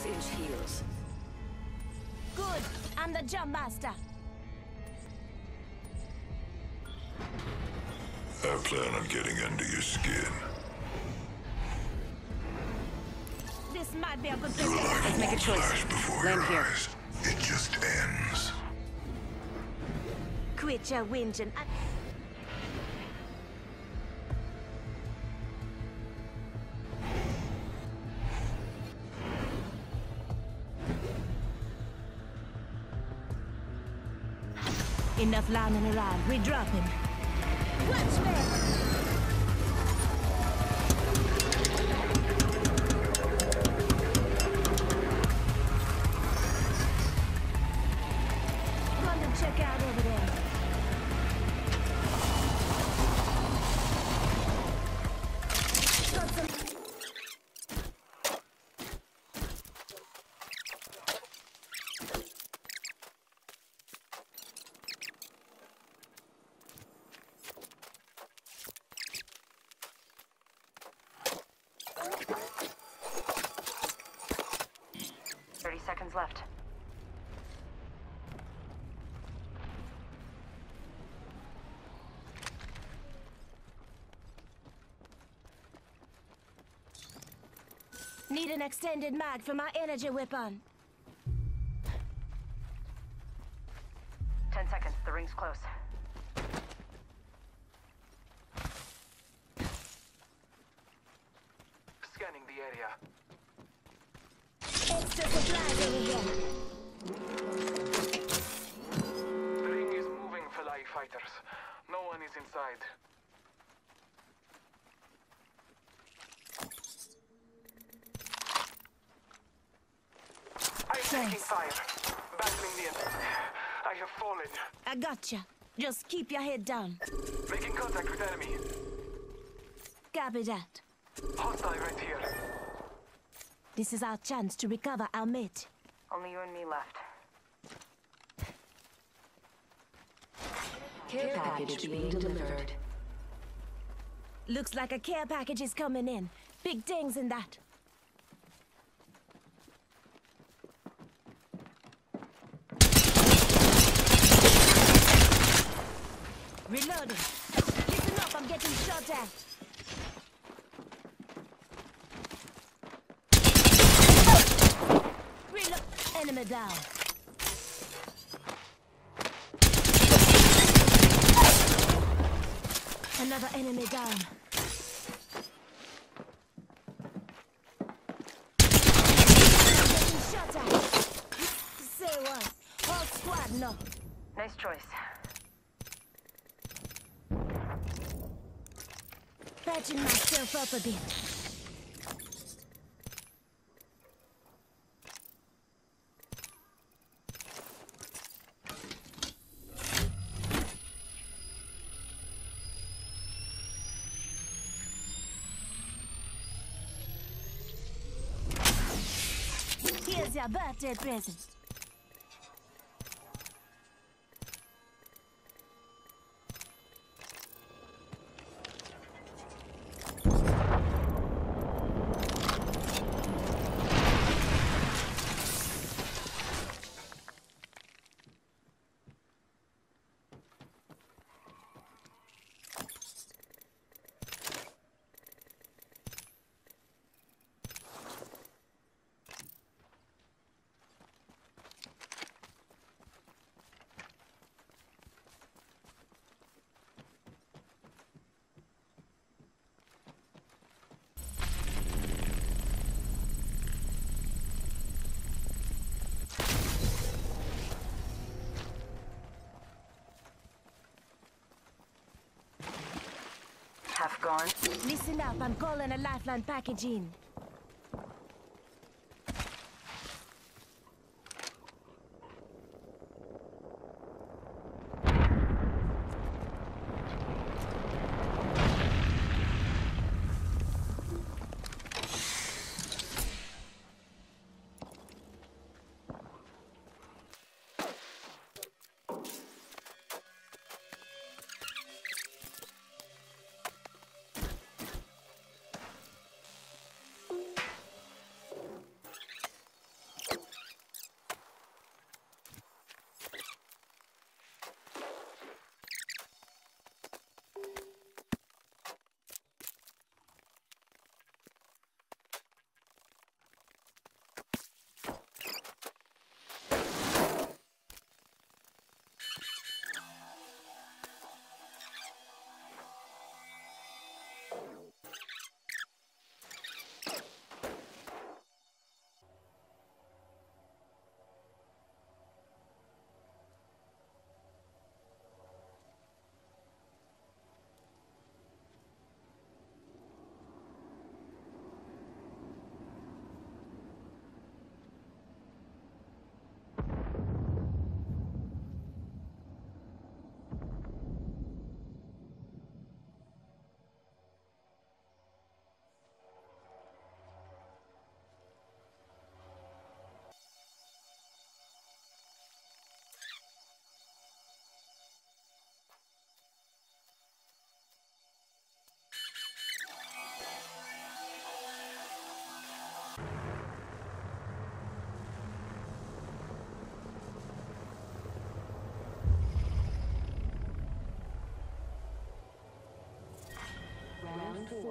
6-inch heels. Good. I'm the jump master. I plan on getting under your skin. This might be a good place Your to life Let's make a won't choice. flash before Land your here. eyes. It just ends. quit your whinging. Enough lying around. We're dropping. Watch me! Run and check out over there. Got some... Seconds left. Need an extended mag for my energy weapon. 10 seconds. The ring's close. Scanning the area. Extra supplies over here. The ring is moving, Fly fighters. No one is inside. I'm taking fire. Battling the enemy. I have fallen. I gotcha. Just keep your head down. Making contact with enemy. Copy that. Hostile right here. This is our chance to recover our mate. Only you and me left. Care package being delivered. Looks like a care package is coming in. Big things in that. Reloading. Listen up, I'm getting shot at. Reload. Enemy down. Another enemy down. Getting shot at. Say what? Whole squad, no. Nice choice. Patching myself up a bit. Here's your birthday present. Half gone. Listen up, I'm calling a lifeline package in.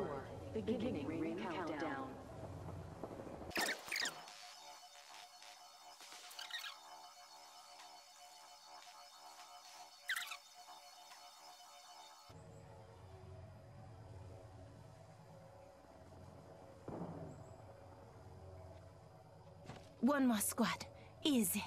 Beginning ring countdown. One more squad. Easy.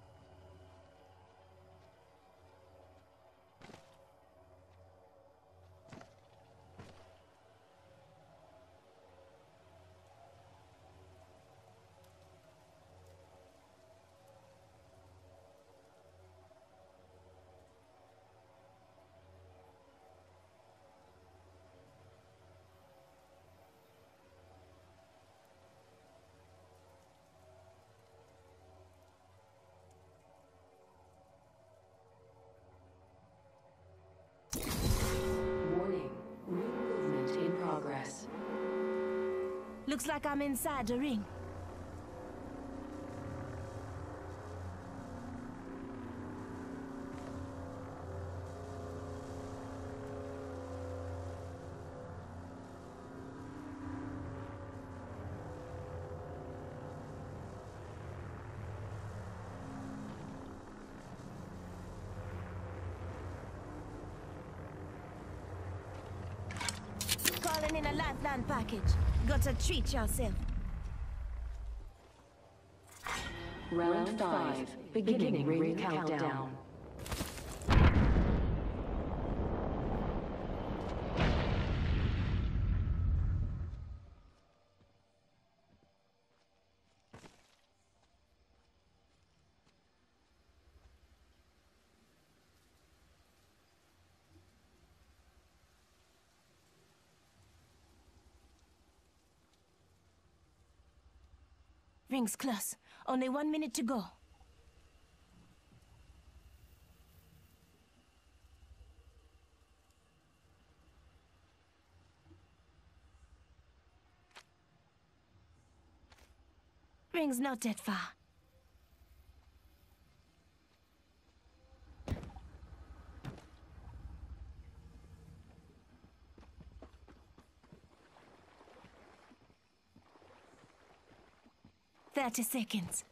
Warning. Ring movement in progress. Looks like I'm inside the ring. Calling in a lifeline package. Gotta treat yourself. Round 5. Beginning ring countdown. Ring's close. Only 1 minute to go. Ring's not that far. "30 seconds.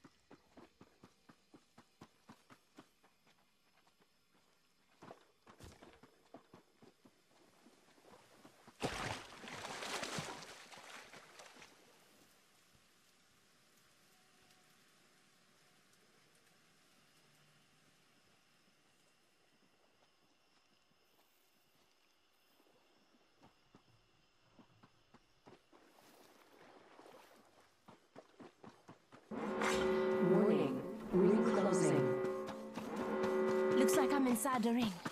Warning. Ring closing. Looks like I'm inside the ring.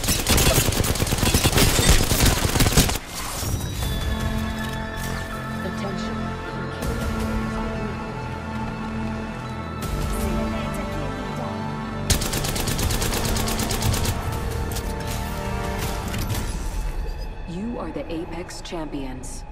Attention. See you later, kill leader. You are the Apex Champions.